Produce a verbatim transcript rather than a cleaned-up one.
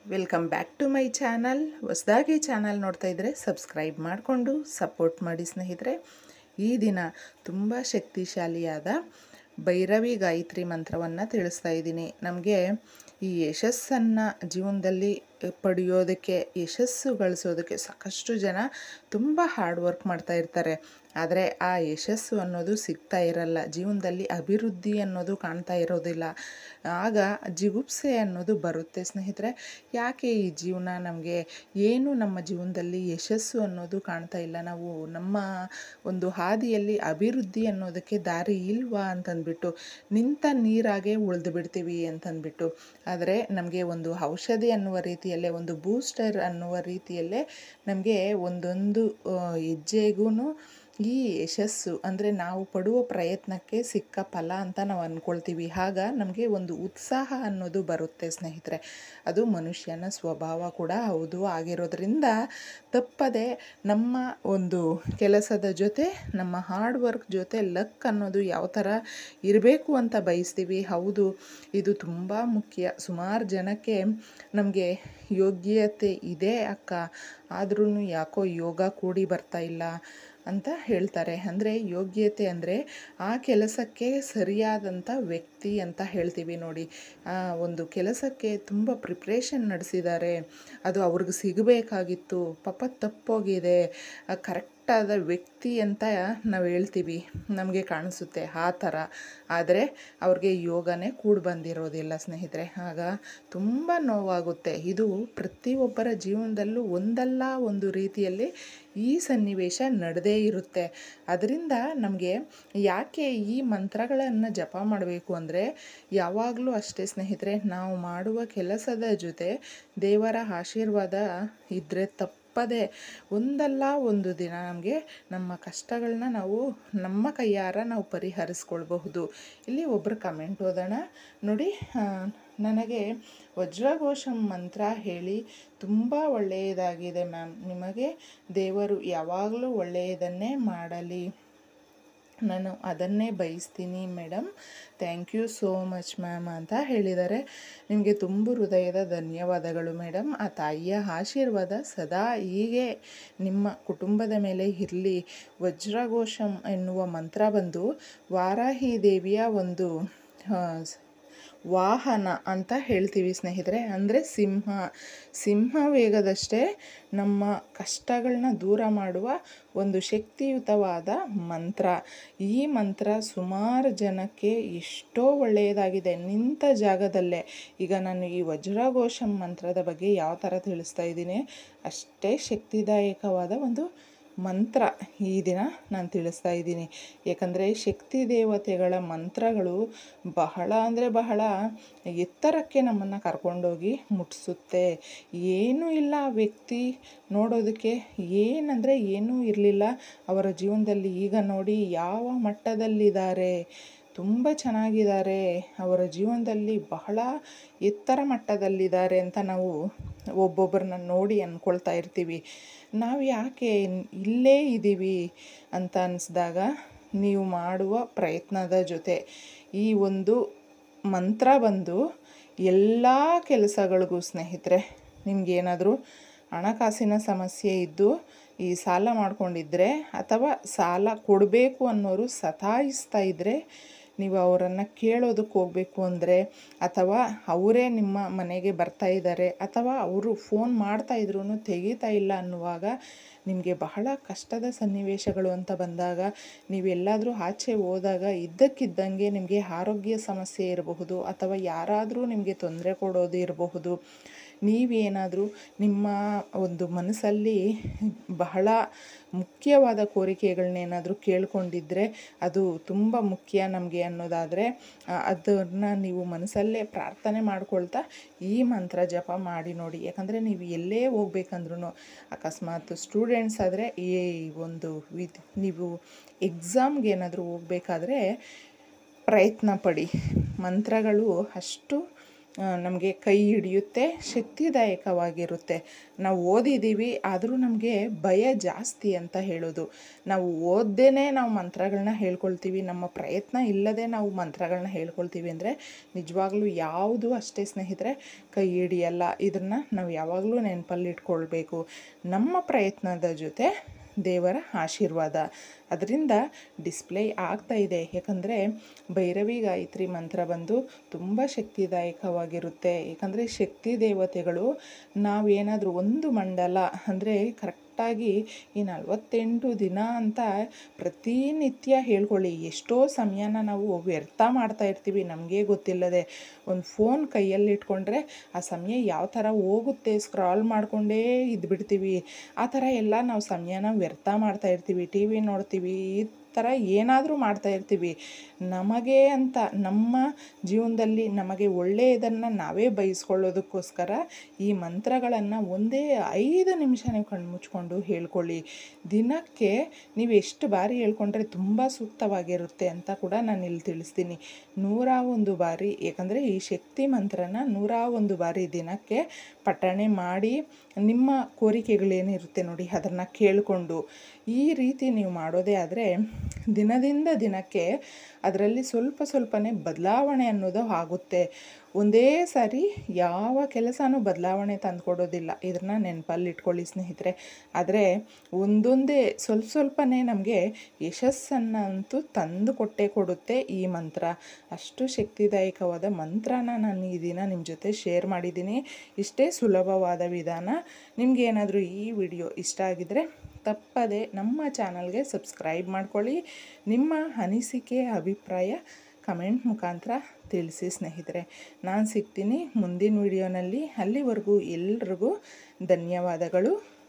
Welcome back to my channel. ಹೊಸದಾಗಿ channel ನೋಡ್ತಾ ಇದ್ದರೆ ಸಬ್ಸ್ಕ್ರೈಬ್ ಮಾಡಿಕೊಂಡು ಸಪೋರ್ಟ್ ಮಾಡಿ ಸ್ನೇಹಿತರೆ. ಈ ದಿನ ತುಂಬ ಶಕ್ತಿಶಾಲಿಯಾದ ಭೈರವಿ ಗಾಯತ್ರಿ ಮಂತ್ರವನ್ನು ತಿಳಿಸ್ತಾ ಇದ್ದೀನಿ. ನಮಗೆ ಈ ಯಶಸ್ಸನ್ನು ಜೀವನದಲ್ಲಿ ಪಡೆಯೋದಕ್ಕೆ, ಯಶಸ್ಸು ಗಳಿಸೋದಕ್ಕೆ ಸಾಕಷ್ಟು ಜನ ತುಂಬ ಹಾರ್ಡ್ ವರ್ಕ್ ಮಾಡ್ತಾ ಇರ್ತಾರೆ. ಆದರೆ ಆ ಯಶಸ್ಸು ಅನ್ನೋದು ಸಿಗ್ತಾ ಇರಲ್ಲ, ಜೀವನದಲ್ಲಿ ಅಭಿವೃದ್ಧಿ ಅನ್ನೋದು ಕಾಣ್ತಾ ಇರೋದಿಲ್ಲ. ಆಗ ಜಿಗುಪ್ಸೆ ಅನ್ನೋದು ಬರುತ್ತೆ ಸ್ನೇಹಿತರೆ. ಯಾಕೆ ಈ ಜೀವನ ನಮಗೆ ಏನು ನಮ್ಮ ಜೀವನದಲ್ಲಿ ಯಶಸ್ಸು ಅನ್ನೋದು ಕಾಣ್ತಾ ಇಲ್ಲ, ನಾವು ನಮ್ಮ ಒಂದು ಹಾದಿಯಲ್ಲಿ ಅಭಿವೃದ್ಧಿ ಅನ್ನೋದಕ್ಕೆ ದಾರಿ ಇಲ್ವಾ ಅಂತಂದ್ಬಿಟ್ಟು ನಿಂತ ನೀರಾಗೆ ಉಳಿದು ಬಿಡ್ತೀವಿ ಅಂತಂದ್ಬಿಟ್ಟು. ಆದರೆ ನಮಗೆ ಒಂದು ಔಷಧಿ ಅನ್ನುವ ರೀತಿಯಲ್ಲೇ, ಒಂದು ಬೂಸ್ಟರ್ ಅನ್ನುವ ರೀತಿಯಲ್ಲೇ ನಮಗೆ ಒಂದೊಂದು ಹೆಜ್ಜೆಗೂ ಈ ಯಶಸ್ಸು ಅಂದರೆ ನಾವು ಪಡುವ ಪ್ರಯತ್ನಕ್ಕೆ ಸಿಕ್ಕ ಫಲ ಅಂತ ನಾವು ಅಂದ್ಕೊಳ್ತೀವಿ. ಆಗ ನಮಗೆ ಒಂದು ಉತ್ಸಾಹ ಅನ್ನೋದು ಬರುತ್ತೆ ಸ್ನೇಹಿತರೆ. ಅದು ಮನುಷ್ಯನ ಸ್ವಭಾವ ಕೂಡ ಹೌದು. ಆಗಿರೋದ್ರಿಂದ ತಪ್ಪದೆ ನಮ್ಮ ಒಂದು ಕೆಲಸದ ಜೊತೆ ನಮ್ಮ ಹಾರ್ಡ್ ವರ್ಕ್ ಜೊತೆ ಲಕ್ ಅನ್ನೋದು ಯಾವ ಥರ ಇರಬೇಕು ಅಂತ ಬಯಸ್ತೀವಿ. ಹೌದು, ಇದು ತುಂಬ ಮುಖ್ಯ. ಸುಮಾರು ಜನಕ್ಕೆ ನಮಗೆ ಯೋಗ್ಯತೆ ಇದೆ ಅಕ್ಕ, ಆದ್ರೂ ಯಾಕೋ ಯೋಗ ಕೂಡಿ ಬರ್ತಾ ಇಲ್ಲ ಅಂತ ಹೇಳ್ತಾರೆ. ಅಂದರೆ ಯೋಗ್ಯತೆ ಅಂದರೆ ಆ ಕೆಲಸಕ್ಕೆ ಸರಿಯಾದಂಥ ವ್ಯಕ್ತಿ ಅಂತ ಹೇಳ್ತೀವಿ ನೋಡಿ. ಆ ಒಂದು ಕೆಲಸಕ್ಕೆ ತುಂಬ ಪ್ರಿಪ್ರೇಷನ್ ನಡೆಸಿದ್ದಾರೆ, ಅದು ಅವ್ರಿಗೆ ಸಿಗಬೇಕಾಗಿತ್ತು, ಪಾಪ ತಪ್ಪೋಗಿದೆ, ಕರೆಕ್ಟಾದ ವ್ಯಕ್ತಿ ಅಂತ ನಾವು ಹೇಳ್ತೀವಿ, ನಮಗೆ ಕಾಣಿಸುತ್ತೆ ಆ ಥರ. ಆದರೆ ಅವ್ರಿಗೆ ಯೋಗನೇ ಕೂಡಿ ಬಂದಿರೋದಿಲ್ಲ ಸ್ನೇಹಿತರೆ. ಆಗ ತುಂಬ ನೋವಾಗುತ್ತೆ. ಇದು ಪ್ರತಿಯೊಬ್ಬರ ಜೀವನದಲ್ಲೂ ಒಂದಲ್ಲ ಒಂದು ರೀತಿಯಲ್ಲಿ ಈ ಸನ್ನಿವೇಶ ನಡೆದೇ ಇರುತ್ತೆ. ಅದರಿಂದ ನಮಗೆ ಯಾಕೆ ಈ ಮಂತ್ರಗಳನ್ನು ಜಪ ಮಾಡಬೇಕು ಅಂದರೆ, ಯಾವಾಗಲೂ ಅಷ್ಟೇ ಸ್ನೇಹಿತರೆ, ನಾವು ಮಾಡುವ ಕೆಲಸದ ಜೊತೆ ದೇವರ ಆಶೀರ್ವಾದ ಇದ್ದರೆ ತಪ್ಪದೆ ಒಂದಲ್ಲ ಒಂದು ದಿನ ನಮಗೆ ನಮ್ಮ ಕಷ್ಟಗಳನ್ನ ನಾವು ನಮ್ಮ ಕೈಯಾರ ನಾವು ಪರಿಹರಿಸ್ಕೊಳ್ಬಹುದು. ಇಲ್ಲಿ ಒಬ್ಬರು ಕಮೆಂಟ್ ಓದೋಣ ನೋಡಿ. ನನಗೆ ವಜ್ರಘೋಷಂ ಮಂತ್ರ ಹೇಳಿ ತುಂಬ ಒಳ್ಳೆಯದಾಗಿದೆ ಮ್ಯಾಮ್, ನಿಮಗೆ ದೇವರು ಯಾವಾಗಲೂ ಒಳ್ಳೆಯದನ್ನೇ ಮಾಡಲಿ, ನಾನು ಅದನ್ನೇ ಬಯಸ್ತೀನಿ madam, thank you so much ma'am ಅಂತ ಹೇಳಿದ್ದಾರೆ. ನಿಮಗೆ ತುಂಬ ಹೃದಯದ ಧನ್ಯವಾದಗಳು ಮೇಡಮ್. ಆ ತಾಯಿಯ ಆಶೀರ್ವಾದ ಸದಾ ಹೀಗೆ ನಿಮ್ಮ ಕುಟುಂಬದ ಮೇಲೆ ಇರಲಿ. ವಜ್ರಘೋಷಂ ಎನ್ನುವ ಮಂತ್ರ ಬಂದು ವಾರಾಹಿ ದೇವಿಯ ಒಂದು ವಾಹನ ಅಂತ ಹೇಳ್ತೀವಿ ಸ್ನೇಹಿತರೆ. ಅಂದರೆ ಸಿಂಹ ಸಿಂಹ ವೇಗದಷ್ಟೇ ನಮ್ಮ ಕಷ್ಟಗಳನ್ನ ದೂರ ಮಾಡುವ ಒಂದು ಶಕ್ತಿಯುತವಾದ ಮಂತ್ರ. ಈ ಮಂತ್ರ ಸುಮಾರು ಜನಕ್ಕೆ ಎಷ್ಟೋ ಒಳ್ಳೆಯದಾಗಿದೆ, ನಿಂತ ಜಾಗದಲ್ಲೇ. ಈಗ ನಾನು ಈ ವಜ್ರಘೋಷಂ ಮಂತ್ರದ ಬಗ್ಗೆ ಯಾವ ಥರ ತಿಳಿಸ್ತಾ ಇದ್ದೀನಿ, ಅಷ್ಟೇ ಶಕ್ತಿದಾಯಕವಾದ ಒಂದು ಮಂತ್ರ ಈ ದಿನ ನಾನು ತಿಳಿಸ್ತಾ ಇದ್ದೀನಿ. ಏಕೆಂದರೆ ಶಕ್ತಿ ದೇವತೆಗಳ ಮಂತ್ರಗಳು ಬಹಳ ಅಂದರೆ ಬಹಳ ಎತ್ತರಕ್ಕೆ ನಮ್ಮನ್ನು ಕರ್ಕೊಂಡೋಗಿ ಮುಟ್ಟಿಸುತ್ತೆ. ಏನೂ ಇಲ್ಲ ಆ ವ್ಯಕ್ತಿ ನೋಡೋದಕ್ಕೆ, ಏನಂದರೆ ಏನೂ ಇರಲಿಲ್ಲ ಅವರ ಜೀವನದಲ್ಲಿ, ಈಗ ನೋಡಿ ಯಾವ ಮಟ್ಟದಲ್ಲಿದ್ದಾರೆ, ತುಂಬ ಚೆನ್ನಾಗಿದ್ದಾರೆ, ಅವರ ಜೀವನದಲ್ಲಿ ಬಹಳ ಎತ್ತರ ಮಟ್ಟದಲ್ಲಿದ್ದಾರೆ ಅಂತ ನಾವು ಒಬ್ಬೊಬ್ಬರನ್ನ ನೋಡಿ ಅಂದ್ಕೊಳ್ತಾ ಇರ್ತೀವಿ. ನಾವು ಯಾಕೆ ಇಲ್ಲೇ ಇದ್ದೀವಿ ಅಂತ ಅನ್ನಿಸ್ದಾಗ ನೀವು ಮಾಡುವ ಪ್ರಯತ್ನದ ಜೊತೆ ಈ ಒಂದು ಮಂತ್ರ ಬಂದು ಎಲ್ಲ ಕೆಲಸಗಳಿಗೂ ಸ್ನೇಹಿತರೆ, ನಿಮಗೇನಾದರೂ ಹಣಕಾಸಿನ ಸಮಸ್ಯೆ ಇದ್ದು ಈ ಸಾಲ ಮಾಡ್ಕೊಂಡಿದ್ರೆ, ಅಥವಾ ಸಾಲ ಕೊಡಬೇಕು ಅನ್ನೋರು ಸತಾಯಿಸ್ತಾ ಇದ್ದರೆ, ನೀವು ಅವರನ್ನು ಕೇಳೋದಕ್ಕೆ ಹೋಗಬೇಕು ಅಂದರೆ, ಅಥವಾ ಅವರೇ ನಿಮ್ಮ ಮನೆಗೆ ಬರ್ತಾ ಇದ್ದಾರೆ, ಅಥವಾ ಅವರು ಫೋನ್ ಮಾಡ್ತಾಯಿದ್ರು ತೆಗಿತಾ ಇಲ್ಲ ಅನ್ನುವಾಗ, ನಿಮಗೆ ಬಹಳ ಕಷ್ಟದ ಸನ್ನಿವೇಶಗಳು ಅಂತ ಬಂದಾಗ, ನೀವೆಲ್ಲಾದರೂ ಆಚೆ ಹೋದಾಗ ಇದ್ದಕ್ಕಿದ್ದಂಗೆ ನಿಮಗೆ ಆರೋಗ್ಯ ಸಮಸ್ಯೆ ಇರಬಹುದು, ಅಥವಾ ಯಾರಾದರೂ ನಿಮಗೆ ತೊಂದರೆ ಕೊಡೋದು ಇರಬಹುದು, ನೀವೇನಾದರೂ ನಿಮ್ಮ ಒಂದು ಮನಸ್ಸಲ್ಲಿ ಬಹಳ ಮುಖ್ಯವಾದ ಕೋರಿಕೆಗಳನ್ನೇನಾದರೂ ಕೇಳ್ಕೊಂಡಿದ್ರೆ, ಅದು ತುಂಬ ಮುಖ್ಯ ನಮಗೆ ಅನ್ನೋದಾದರೆ ಅದನ್ನು ನೀವು ಮನಸ್ಸಲ್ಲೇ ಪ್ರಾರ್ಥನೆ ಮಾಡ್ಕೊಳ್ತಾ ಈ ಮಂತ್ರ ಜಪ ಮಾಡಿ ನೋಡಿ. ಯಾಕಂದರೆ ನೀವು ಎಲ್ಲೇ ಹೋಗ್ಬೇಕಂದ್ರೂ, ಅಕಸ್ಮಾತ್ ಸ್ಟೂಡೆಂಟ್ಸ್ ಆದರೆ ಈ ಒಂದು ವಿದ್ ನೀವು ಎಕ್ಸಾಮ್ಗೆ ಏನಾದರೂ ಹೋಗಬೇಕಾದ್ರೆ ಪ್ರಯತ್ನ ಪಡಿ. ಮಂತ್ರಗಳು ಅಷ್ಟು ನಮಗೆ ಕೈ ಹಿಡಿಯುತ್ತೆ, ಶಕ್ತಿದಾಯಕವಾಗಿರುತ್ತೆ. ನಾವು ಓದಿದ್ದೀವಿ ಆದರೂ ನಮಗೆ ಭಯ ಜಾಸ್ತಿ ಅಂತ ಹೇಳೋದು. ನಾವು ಓದ್ದೇನೆ ನಾವು ಮಂತ್ರಗಳನ್ನ ಹೇಳ್ಕೊಳ್ತೀವಿ, ನಮ್ಮ ಪ್ರಯತ್ನ ಇಲ್ಲದೆ ನಾವು ಮಂತ್ರಗಳನ್ನ ಹೇಳ್ಕೊಳ್ತೀವಿ ಅಂದರೆ ನಿಜವಾಗ್ಲೂ ಯಾವುದು ಅಷ್ಟೇ ಸ್ನೇಹಿತರೆ ಕೈ ಹಿಡಿಯಲ್ಲ. ಇದನ್ನು ನಾವು ಯಾವಾಗಲೂ ನೆನಪಲ್ಲಿ ಇಟ್ಕೊಳ್ಬೇಕು. ನಮ್ಮ ಪ್ರಯತ್ನದ ಜೊತೆ ದೇವರ ಆಶೀರ್ವಾದ ಅದರಿಂದ ಡಿಸ್ಪ್ಲೇ ಆಗ್ತಾ ಇದೆ. ಯಾಕಂದರೆ ಭೈರವಿ ಗಾಯತ್ರಿ ಮಂತ್ರ ಬಂದು ತುಂಬ ಶಕ್ತಿದಾಯಕವಾಗಿರುತ್ತೆ. ಯಾಕಂದರೆ ಶಕ್ತಿ ದೇವತೆಗಳು ನಾವೇನಾದರೂ ಒಂದು ಮಂಡಲ ಅಂದರೆ ಕರೆಕ್ಟಾಗಿ ಈ ನಲವತ್ತೆಂಟು ದಿನ ಅಂತ ಪ್ರತಿನಿತ್ಯ ಹೇಳ್ಕೊಳ್ಳಿ. ಎಷ್ಟೋ ಸಮಯನ ನಾವು ವ್ಯರ್ಥ ಮಾಡ್ತಾ ಇರ್ತೀವಿ ನಮಗೆ ಗೊತ್ತಿಲ್ಲದೆ. ಒಂದು ಫೋನ್ ಕೈಯಲ್ಲಿ ಇಟ್ಕೊಂಡ್ರೆ ಆ ಸಮಯ ಯಾವ ಥರ ಹೋಗುತ್ತೆ, ಸ್ಕ್ರಾಲ್ ಮಾಡಿಕೊಂಡೇ ಇದ್ಬಿಡ್ತೀವಿ. ಆ ಥರ ಎಲ್ಲ ನಾವು ಸಮಯನ ವ್ಯರ್ಥ ಮಾಡ್ತಾ ಇರ್ತೀವಿ. ಟಿ ವಿ ನೋಡ್ತೀವಿ, ಈ ಥರ ಏನಾದರೂ ಮಾಡ್ತಾ ಇರ್ತೀವಿ. ನಮಗೆ ಅಂತ ನಮ್ಮ ಜೀವನದಲ್ಲಿ ನಮಗೆ ಒಳ್ಳೆಯದನ್ನು ನಾವೇ ಬಯಸ್ಕೊಳ್ಳೋದಕ್ಕೋಸ್ಕರ ಈ ಮಂತ್ರಗಳನ್ನು ಒಂದೇ ಐದು ನಿಮಿಷ ನೀವು ಕಣ್ಮುಚ್ಕೊಂಡು ಹೇಳ್ಕೊಳ್ಳಿ. ದಿನಕ್ಕೆ ನೀವು ಎಷ್ಟು ಬಾರಿ ಹೇಳ್ಕೊಂಡ್ರೆ ತುಂಬ ಸೂಕ್ತವಾಗಿರುತ್ತೆ ಅಂತ ಕೂಡ ನಾನು ಇಲ್ಲಿ ತಿಳಿಸ್ತೀನಿ. ನೂರ ಒಂದು ಬಾರಿ, ಏಕೆಂದರೆ ಈ ಶಕ್ತಿ ಮಂತ್ರನ ನೂರ ಒಂದು ಬಾರಿ ದಿನಕ್ಕೆ ಪಠಣೆ ಮಾಡಿ ನಿಮ್ಮ ಕೋರಿಕೆಗಳೇನಿರುತ್ತೆ ನೋಡಿ ಅದನ್ನು ಕೇಳಿಕೊಂಡು ಈ ರೀತಿ ನೀವು ಮಾಡೋದೇ ಆದರೆ ದಿನದಿಂದ ದಿನಕ್ಕೆ ಅದರಲ್ಲಿ ಸ್ವಲ್ಪ ಸ್ವಲ್ಪನೇ ಬದಲಾವಣೆ ಅನ್ನೋದು ಆಗುತ್ತೆ. ಒಂದೇ ಸಾರಿ ಯಾವ ಕೆಲಸನೂ ಬದಲಾವಣೆ ತಂದುಕೊಡೋದಿಲ್ಲ. ಇದನ್ನು ನೆನಪಲ್ಲಿ ಇಟ್ಕೊಳ್ಳಿ ಸ್ನೇಹಿತರೆ. ಆದರೆ ಒಂದೊಂದೇ ಸ್ವಲ್ಪ ಸ್ವಲ್ಪನೇ ನಮಗೆ ಯಶಸ್ಸನ್ನು ಅಂತೂ ತಂದು ಕೊಟ್ಟೇ ಕೊಡುತ್ತೆ ಈ ಮಂತ್ರ. ಅಷ್ಟು ಶಕ್ತಿದಾಯಕವಾದ ಮಂತ್ರನ ನಾನು ಈ ದಿನ ನಿಮ್ಮ ಜೊತೆ ಶೇರ್ ಮಾಡಿದ್ದೀನಿ. ಇಷ್ಟೇ ಸುಲಭವಾದ ವಿಧಾನ. ನಿಮಗೇನಾದರೂ ಈ ವಿಡಿಯೋ ಇಷ್ಟ ಆಗಿದರೆ ತಪ್ಪದೆ ನಮ್ಮ ಚಾನಲ್ಗೆ ಸಬ್ಸ್ಕ್ರೈಬ್ ಮಾಡ್ಕೊಳ್ಳಿ. ನಿಮ್ಮ ಅನಿಸಿಕೆ ಅಭಿಪ್ರಾಯ ಕಮೆಂಟ್ ಮುಖಾಂತರ ತಿಳಿಸಿ ಸ್ನೇಹಿತರೆ. ನಾನು ಸಿಗ್ತೀನಿ ಮುಂದಿನ ವಿಡಿಯೋನಲ್ಲಿ. ಅಲ್ಲಿವರೆಗೂ ಎಲ್ರಿಗೂ ಧನ್ಯವಾದಗಳು.